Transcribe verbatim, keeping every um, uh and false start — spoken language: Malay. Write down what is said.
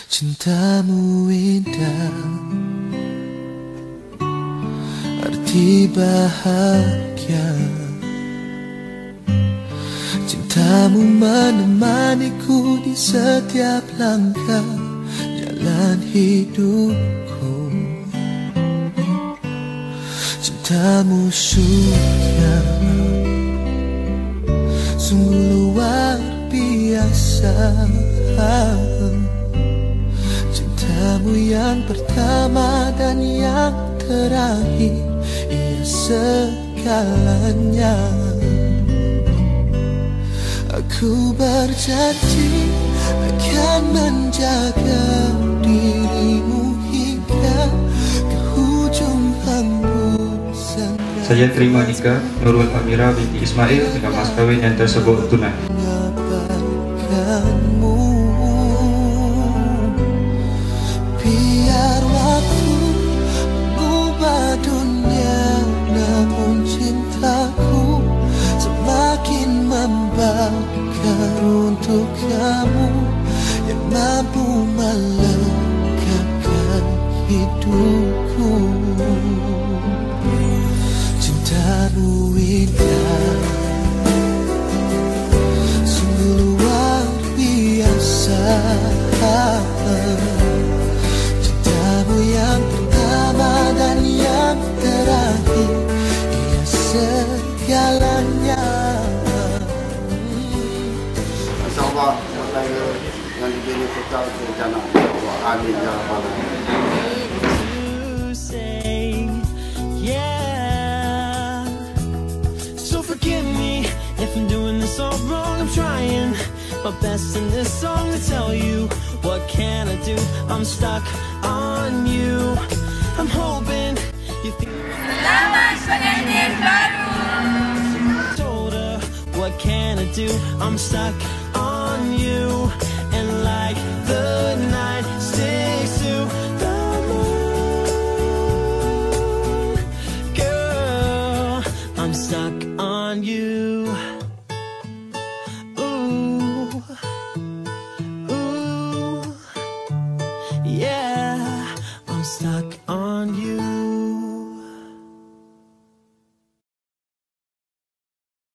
Cintamu indah, arti bahagia. Cintamu menemaniku di setiap langkah jalan hidupku. Cintamu surga, sungguh luar biasa. Cintamu yang pertama dan yang terakhir, ia segalanya. Aku berjanji akan menjaga dirimu hingga ke ujung hembusan. Saya terima nikah Nurul Amira binti Ismail dengan mas kawin yang tersebut tunai. Biar waktu mengubah dunia, namun cintaku semakin membakar untuk kamu yang mampu melengkapkan hidupku. Cintamu indah, sungguh luar biasa. Cintamu yang pertama dan yang terakhir, ia segalanya. InsyaAllah saya yang diberi kekal kerencana. Amin ya rabbal alamin. If I'm doing this all wrong, I'm trying my best in this song to tell you, what can I do? I'm stuck on you. I'm hoping you think Selamat pengantin baru. Told her, what can I do? I'm stuck on you. And like the night sticks to the moon, girl, I'm stuck on you.